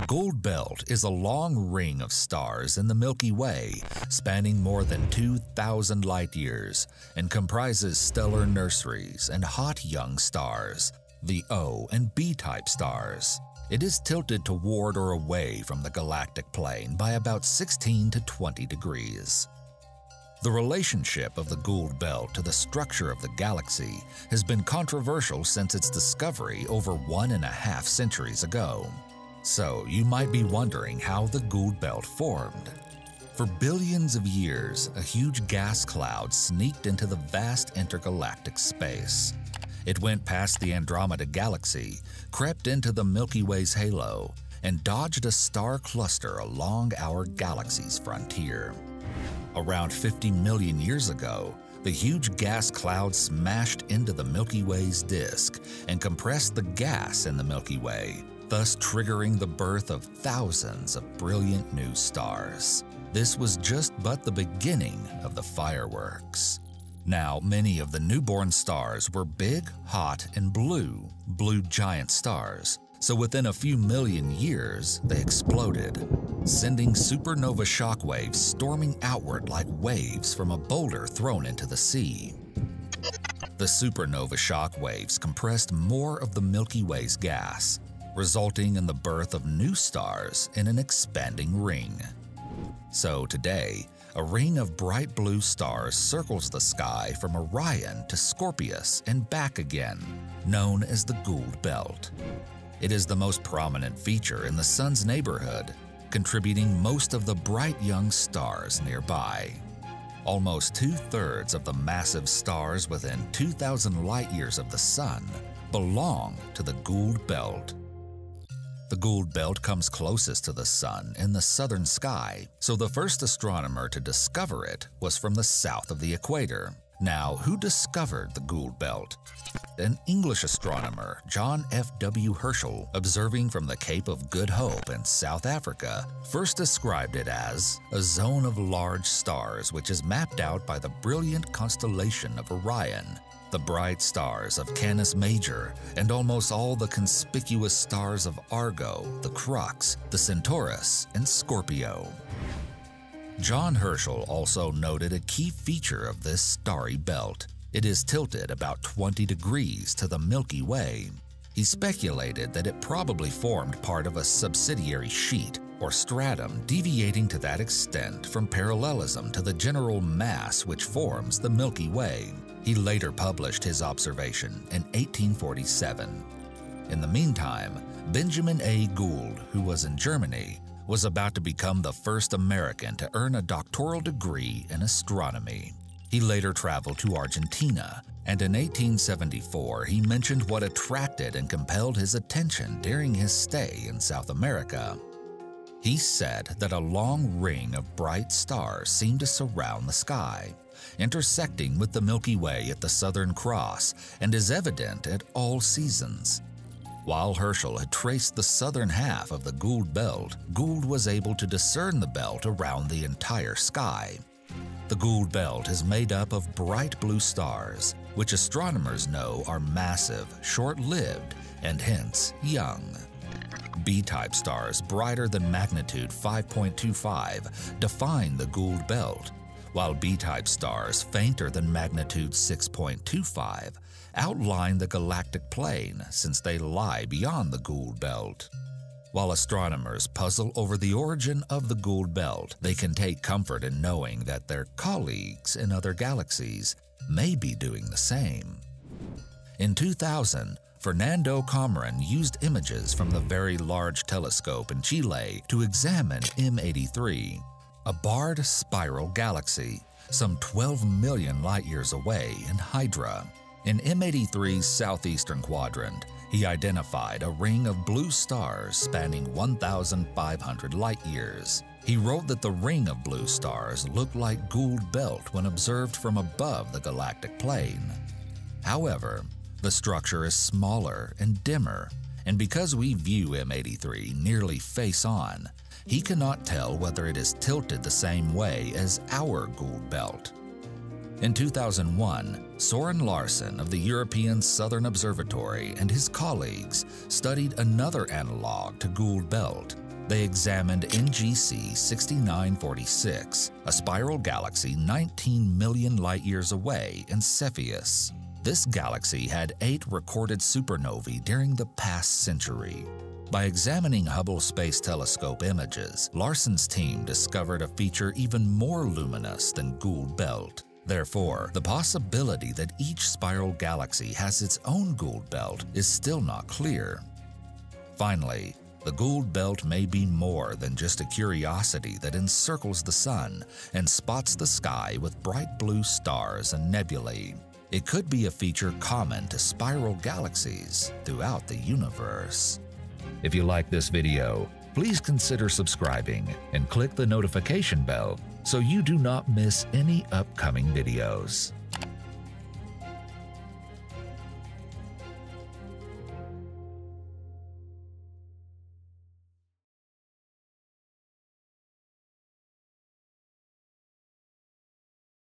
The Gould Belt is a long ring of stars in the Milky Way, spanning more than 2,000 light-years, and comprises stellar nurseries and hot young stars, the O and B-type stars. It is tilted toward or away from the galactic plane by about 16 to 20 degrees. The relationship of the Gould Belt to the structure of the galaxy has been controversial since its discovery over 1.5 centuries ago. So you might be wondering how the Gould Belt formed. For billions of years, a huge gas cloud sneaked into the vast intergalactic space. It went past the Andromeda Galaxy, crept into the Milky Way's halo, and dodged a star cluster along our galaxy's frontier. Around 50 million years ago, the huge gas cloud smashed into the Milky Way's disk and compressed the gas in the Milky Way, thus triggering the birth of thousands of brilliant new stars. This was just but the beginning of the fireworks. Now, many of the newborn stars were big, hot, and blue giant stars, so within a few million years, they exploded, sending supernova shockwaves storming outward like waves from a boulder thrown into the sea. The supernova shockwaves compressed more of the Milky Way's gas, resulting in the birth of new stars in an expanding ring. So today, a ring of bright blue stars circles the sky from Orion to Scorpius and back again, known as the Gould Belt. It is the most prominent feature in the Sun's neighborhood, contributing most of the bright young stars nearby. Almost 2/3 of the massive stars within 2,000 light-years of the Sun belong to the Gould Belt. The Gould Belt comes closest to the Sun in the southern sky, so the first astronomer to discover it was from the south of the equator. Now, who discovered the Gould Belt? An English astronomer, John F.W. Herschel, observing from the Cape of Good Hope in South Africa, first described it as a zone of large stars which is mapped out by the brilliant constellation of Orion, the bright stars of Canis Major, and almost all the conspicuous stars of Argo, the Crux, the Centaurus, and Scorpio. John Herschel also noted a key feature of this starry belt. It is tilted about 20 degrees to the Milky Way. He speculated that it probably formed part of a subsidiary sheet or stratum deviating to that extent from parallelism to the general mass which forms the Milky Way. He later published his observation in 1847. In the meantime, Benjamin A. Gould, who was in Germany, was about to become the first American to earn a doctoral degree in astronomy. He later traveled to Argentina, and in 1874 he mentioned what attracted and compelled his attention during his stay in South America. He said that a long ring of bright stars seemed to surround the sky, intersecting with the Milky Way at the Southern Cross, and is evident at all seasons. While Herschel had traced the southern half of the Gould Belt, Gould was able to discern the belt around the entire sky. The Gould Belt is made up of bright blue stars, which astronomers know are massive, short-lived, and hence young. B-type stars brighter than magnitude 5.25 define the Gould Belt, while B-type stars fainter than magnitude 6.25 outline the galactic plane since they lie beyond the Gould Belt. While astronomers puzzle over the origin of the Gould Belt, they can take comfort in knowing that their colleagues in other galaxies may be doing the same. In 2000, Fernando Cameron used images from the Very Large Telescope in Chile to examine M83, a barred spiral galaxy some 12 million light-years away in Hydra. In M83's southeastern quadrant, he identified a ring of blue stars spanning 1,500 light-years. He wrote that the ring of blue stars looked like Gould Belt when observed from above the galactic plane. However, the structure is smaller and dimmer, and because we view M83 nearly face-on, he cannot tell whether it is tilted the same way as our Gould Belt. In 2001, Søren Larsen of the European Southern Observatory and his colleagues studied another analog to Gould Belt, They examined NGC 6946, a spiral galaxy 19 million light-years away in Cepheus. This galaxy had 8 recorded supernovae during the past century. By examining Hubble Space Telescope images, Larson's team discovered a feature even more luminous than Gould Belt. Therefore, the possibility that each spiral galaxy has its own Gould Belt is still not clear. Finally, the Gould Belt may be more than just a curiosity that encircles the Sun and spots the sky with bright blue stars and nebulae. It could be a feature common to spiral galaxies throughout the universe. If you like this video, please consider subscribing and click the notification bell so you do not miss any upcoming videos.